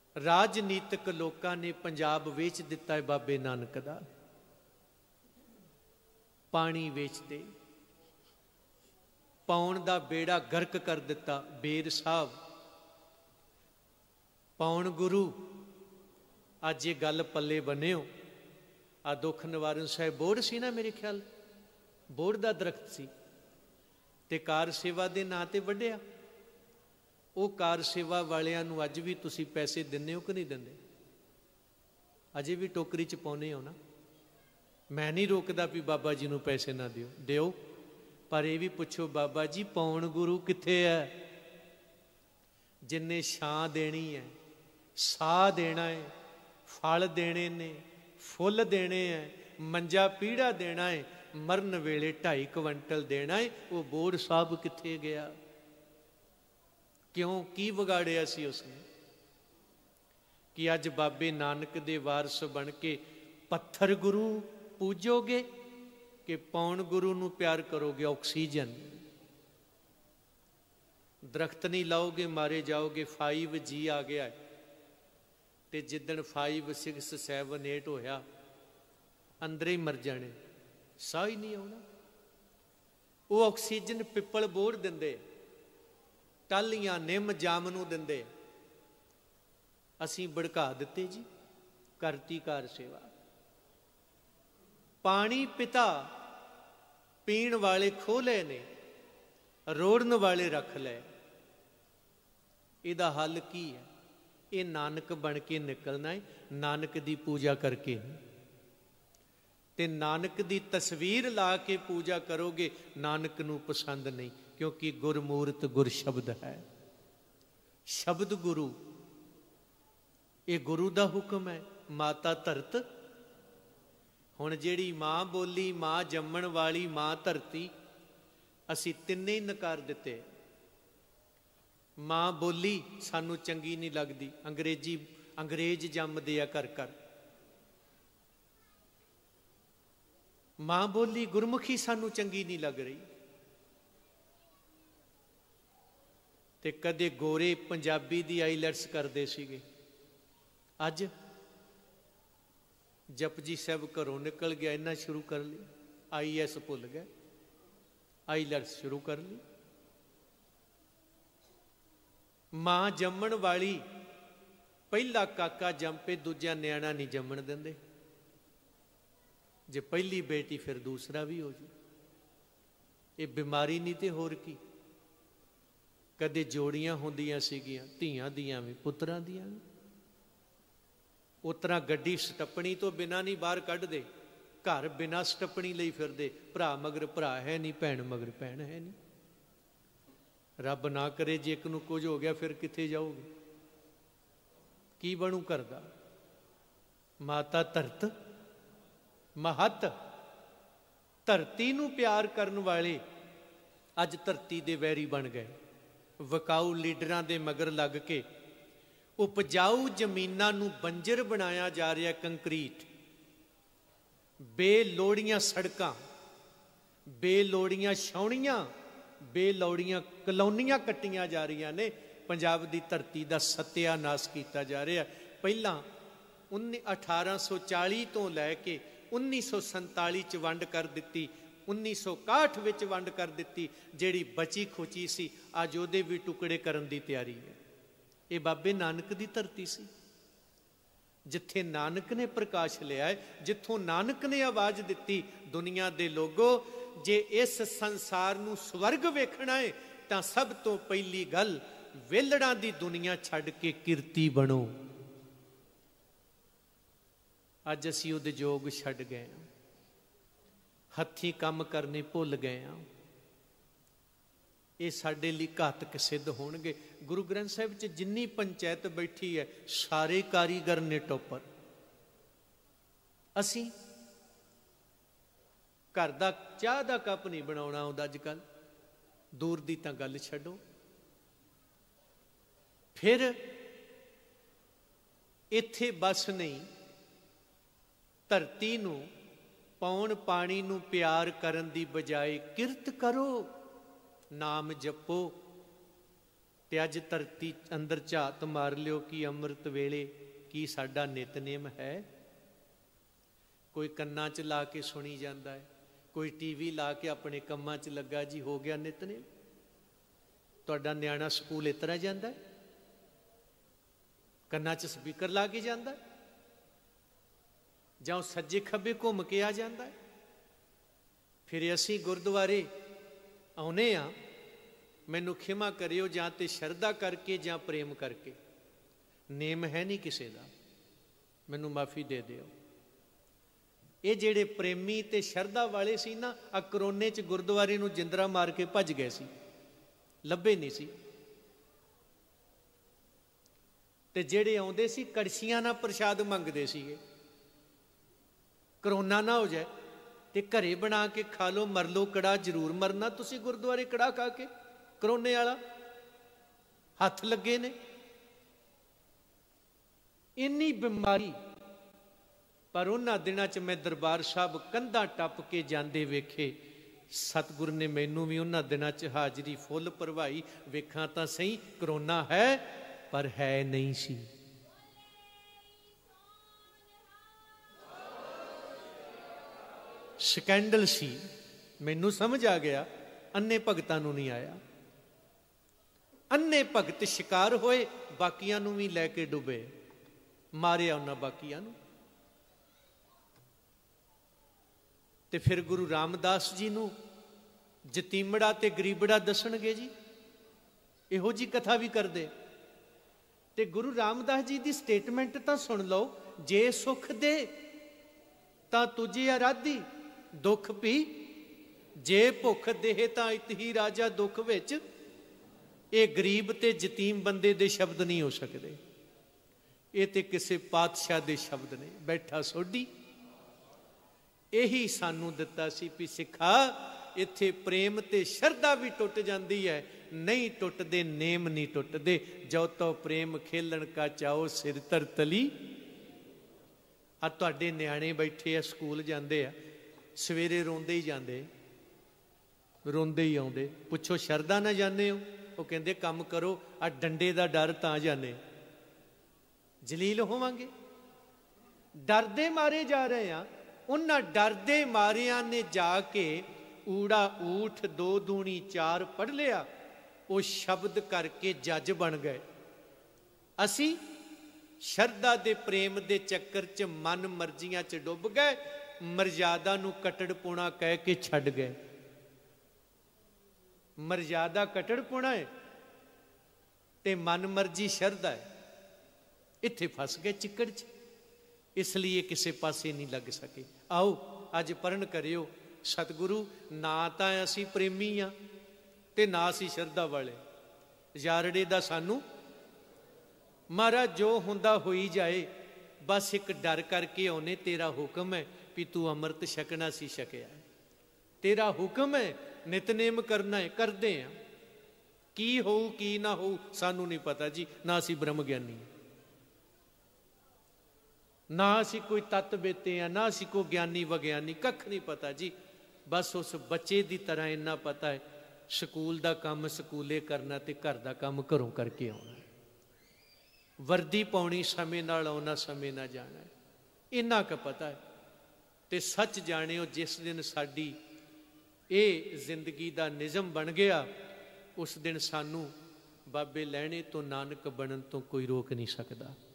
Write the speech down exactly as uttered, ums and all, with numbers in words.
राजनीतिक लोगों ने पंजाब वेच दिता है बाबे नानक दा, पानी वेचते, पौन दा बेड़ा गर्क कर दिता। बेर साहब पौन गुरु अज ये गल पल्ले बनियो। आ दुख निवारण साहिब बोर्ड सी ना, मेरे ख्याल बोर्ड का दरख्त सी ते कार सेवा के नां ते वड्डिया। वो कार सेवा वालियां नूं अज भी तुसी पैसे दिंदे हो कि नहीं दिंदे? अजे भी टोकरी च पाउने हो ना। मैं नहीं रोकदा भी बाबा जी नूं पैसे ना दिओ, दिओ, पर यह भी पुछो बाबा जी पौन गुरु कित्थे है जिन्ने छां देनी है, साह देना है, फल देने ने, फुल देने हैं, मंजा पीड़ा देना है, मरन वेले ढाई क्विंटल देना है, वो बोर्ड साहब कित्थे गया? क्यों की विगाड़िया सी उसने कि अज बाबे नानक दे वारस बन के पत्थर गुरु पूजोगे कि पौन गुरु नूं प्यार करोगे? ऑक्सीजन दरख्त नहीं लाओगे मारे जाओगे। फाइव जी आ गया है ते जिदन फाइव सिक्स सैवन एट होया अंदर ही मर जाने, साह ही नहीं आना। वो ऑक्सीजन पिपल बोर्ड दिंदे, टालियां निम जामनू दिंदे, असीं भड़का दिते जी, करती कार सेवा। पानी पिता पीण वाले खोले ने, रोड़न वाले रख ले। इहदा हल की है? ये नानक बन के निकलना है, नानक दी पूजा करके। ते नानक दी तस्वीर ला के पूजा करोगे, नानक नूं पसंद नहीं, क्योंकि गुरमूर्त गुर शब्द है। शब्द गुरु, ये गुरु दा हुक्म है। माता धरत, हुण जिहड़ी मां बोली, मां जम्मण वाली, मां धरती, असी तिन्ने ही नकार दिते। मां बोली सानू चंगी नहीं लगती, अंग्रेजी अंग्रेज जमदे आ घर घर। मां बोली गुरमुखी सानू चंगी नहीं लग रही। ते कदे गोरे पंजाबी दी आईलैट्स करते सीगे, अज जपजी साहब घरों निकल गया, इन्ना शुरू कर ली, आई एस भुल गए, आईलैट्स शुरू कर ली। मां जम्मण वाली पहला काका जम पे दूजा न्याणा नहीं जम्मण देंदे, जे पहली बेटी फिर दूसरा भी हो जाए। ये बीमारी नहीं तो होर की। कदे जोड़ियां होंदियां सीगियां, धीआं दियां भी पुत्रां दियां भी। उतरा गड्डी सटपनी तो बिना नहीं बाहर कढ़ दे, घर बिना सटपनी लई फिरदे, भरा मगर भरा है नहीं, भैन मगर भैन है नहीं। रब ना करे जे एक नूं कुछ हो गया फिर कित्थे जाओगे? की बनू करदा? माता धरत महत, धरती नूं प्यार करन वाले अज धरती दे वैरी बन गए। विकाऊ लीडरां दे मगर लग के उपजाऊ जमीनां नूं बंजर बनाया जा रहा। कंक्रीट, बेलोड़ियां सड़कां, बेलोड़ियां छाउणियां, बेलोड़ियां कलोनियां कट्टियां जा रही ने। पंजाब दी धरती दा सत्यानाश किया जा रहा। पहला उन्नी अठारह सौ चाली तो लैके उन्नीस सौ संताली च वंड कर दी, उन्नीस सौ इकाहठ विच वंड कर दी। जिहड़ी बची खुची सी अज उहदे भी टुकड़े करन दी तैयारी है। ये बाबे नानक दी धरती सी, जिथे नानक ने प्रकाश लिया है, जिथों नानक ने आवाज दी, दुनिया दे लोगो जे इस संसार नूं स्वर्ग वेखना है तां सब तो पहली गल वेलड़ां दी दुनिया छड्ड के किरती बनो। अज असीं उद्योग छड्ड गए हां, हत्थीं काम करने भुल गए हां। ये साडे लई घातक सिद्ध होणगे। गुरु ग्रंथ साहिब च जिन्नी पंचायत बैठी है सारे कारीगर ने टोपर। असीं घर दा चाह दा कप नहीं बनाउणा आउंदा अजकल, दूर दी तां गल छड्डो। फिर इत्थे बस नहीं, धरती नूं पौण पानी नूं प्यार करन दी बजाय किरत करो, नाम जपो। ਤੇ अज धरती अंदर झात मार लियो कि अमृत वेले की साडा नितनेम है। कोई कन्ना च ला के सुनी जाता है, कोई टीवी ला के अपने कम्मां च लगा, जी हो गया नितनेम। तुहाडा न्याणा स्कूल इस तरह जाता है, कन्ना च स्पीकर ला के जाता है, जां सज्जे खब्बे घूम के आ जाता है। फिर असीं गुरुद्वारे आउणे आ, मैनू खिमा करियो, जां ते शरदा करके जां प्रेम करके, नेम है नहीं किसी का, मैनू माफ़ी दे दिओ। ये जेड़े प्रेमी ते शरदा वाले सी ना, आ करोने च गुरुद्वारे नू जिंदरा मार के भज गए सी, लभे नहीं सी। ते जेड़े आउंदे सी कड़छियां नाल प्रशाद मंगदे सीगे, करोना ना हो जाए ते घरे बना के खा लो, मर लो, कड़ा जरूर मरना तुसी गुरुद्वारे कड़ा खा के। करोने वाला हथ लगे ने, इन्नी बीमारी। पर उन्हां दिनां च मैं दरबार साहब कंधा टप के जांदे वेखे, सतगुरु ने मैनू भी उन्हां दिनां च हाजरी फुल भरवाई। वेखां तां सही करोना है पर है नहीं सी। स्कैंडल सी, मैनू समझ आ गया, अन्ने भगतां नू नहीं आया। अन्ने भगत शिकार होए, बाकियां नू भी लैके डुबे, मारिया उन्हां बाकियां नू। ते फिर गुरु रामदास जी नू जतीमड़ा ते गरीबड़ा दसणगे जी, इहो जी कथा भी करदे। ते गुरु रामदास जी दी स्टेटमेंट तां सुन लो, जे सुख दे तां तुझे आराधी, दुख भी जे भुख देह तां इतही राजा दुख विच। ये गरीब ते जतीम बंदे दे शब्द नहीं हो सकते, ये ते किसी पातशाह दे शब्द ने। बैठा सोडी यही सानू दिता सी भी सिखा, इत्थे प्रेम ते शरदा भी टुट जाती है, नहीं टुटदे नेम नहीं टुटदे। जो तो प्रेम खेलन का चाओ सिर तर तली। आ तुहाडे न्याणे बैठे आ, स्कूल जाते आ, सवेरे रोंदे ही जाते, रोंदे ही आउंदे। पुछो शरदा ना जाने हो? वो कहते काम करो, आ डंडे का डर तां जाने, जलील होवांगे। डरदे मारे जा रहे हैं, उन्हां डरदे मारिया ने जाके ऊड़ा ऊठ दो दूनी चार पढ़ लिया, वो शब्द करके जज बन गए। असी शरदा दे प्रेम दे चक्कर च मन मर्जियां च डुब गए, मर्यादा नू कटड़पुणा कह के छड़ गए। मर्यादा कटड़पुणा है ते मन मर्जी शरदा है, इत्थे फस गए चिकड़ च, इसलिए किसी पासे नहीं लग सके। आओ अज पढ़न करियो, सतगुरु ना तां असी प्रेमी हाँ ते ना असी शरदा वाले। यारड़े दा सानू महाराज जो हुंदा होई जाए, बस एक डर करके आने, तेरा हुक्म है भी तू अमृत छकना सी छकिया है, तेरा हुक्म है नितनेम करना है, करते हैं। की हो की ना हो सानू नहीं पता जी, ना असी ब्रह्म ज्ञानी, ना असी कोई तत्व बेते हैं, ना असी कोई ज्ञानी विज्ञानी, कख नहीं पता जी। बस उस बच्चे की तरह इन्ना पता है, स्कूल का काम स्कूले करना ते घर का काम घरों करके आना, वर्दी पाउनी समय नाल आउना समय ना जाना है, इन्ना क पता है। ते सच जानियो, जिस दिन साडी ये जिंदगी का निज़म बन गया, उस दिन सानू बाबे लैणे तो नानक बनन तो कोई रोक नहीं सकता।